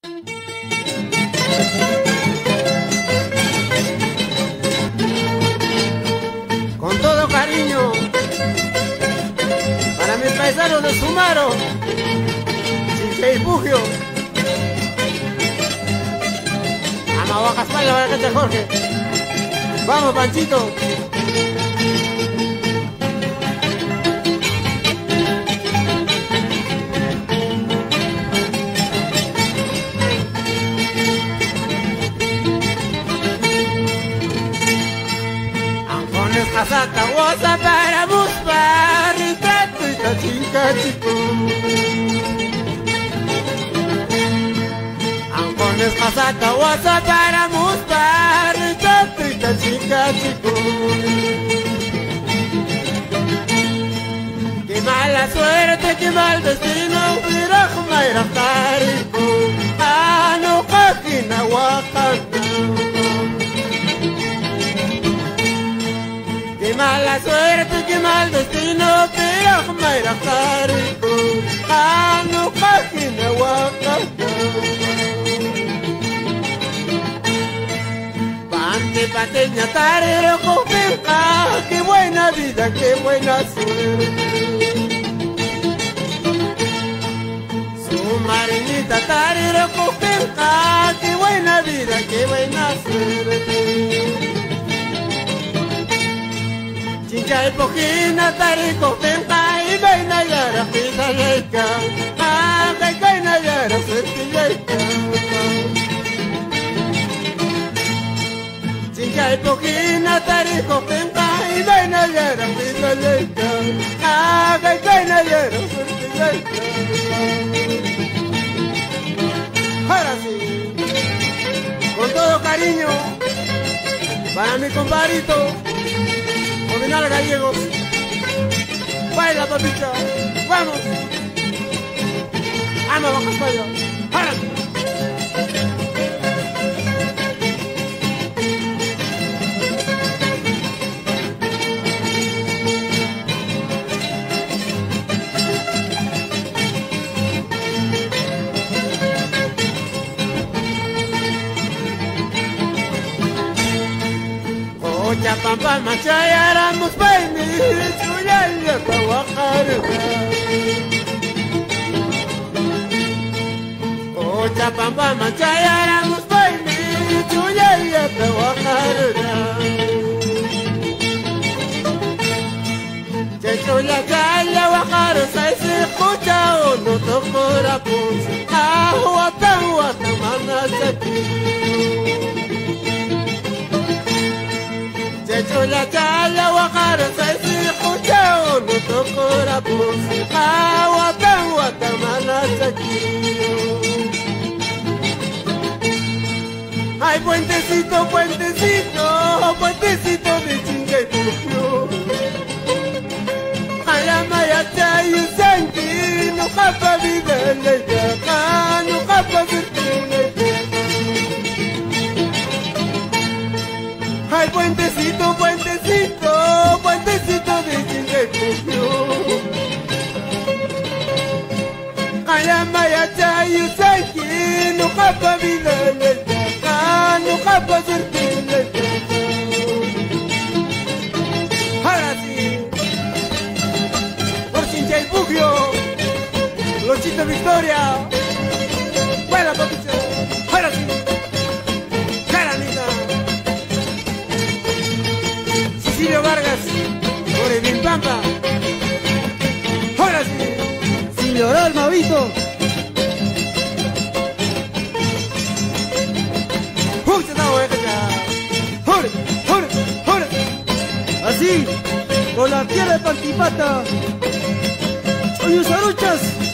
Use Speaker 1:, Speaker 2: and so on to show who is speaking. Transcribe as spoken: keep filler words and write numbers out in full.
Speaker 1: Con todo cariño, para mis paisanos de Sumaro, Chinche y Pugio, Amahuacaspalla, Vallecate Jorge. Vamos, Panchito. Casata guasa para buscar retrato y tachinca chico. Ancones casata guasa para buscar retrato y tachinca chico. Qué mala suerte, qué mal destino, pero mayra carico. Ah, no cajina Oaxaca. Qué mala suerte, qué mal destino, pero mayra carico. Ah, no cajina Oaxaca. Pante, pateña, tarero, copenca, qué buena vida, qué buena suerte. Su marinita, tarero, copenca, qué buena vida, qué buena suerte. Chincha y pojina, tarico, penca, y vaina yara, pita leica. Ah, que vaina yara, suerte leica. Chincha y pojina, tarico, penca, y vaina yara, pita leica. Ah, que vaina yara, suerte leica. Ahora sí, con todo cariño, para mi compadrito Nominal Gallegos. Baila, papita, vamos. Amahuacaspalla, ¡para! Ocha pampa machaya ramos paini chuyaya tawakarga. Ocha pampa machaya ramos paini chuyaya tawakarga. Chechoya chaya wakaro saisi kucha ono tokora punsi. Ah watan watan manasaki. Chechoya chaya wakara saisi kuchao no tokora pusi. Ah, watan watan manasaki. Ay, puentecito, puentecito, puentecito de Chincha y Pugio. Ay, amaya chayu sanki, no japa vida leyaca, no japa virtune. Ay, puentecito, puentecito, puentecito de Chincha y Pugio. Ay, amaya chayu sanki, no japa vida leyaca, no japa virtune. Ahora sí, por Chincha y Pugio, Lochito Victoria. Buena, papito. Ahora sí, Caranita. Cecilio Vargas, por Pampa. Ahora sí, señor Almavito. Así, con la tierra de Pantipata, Oños Aruchas.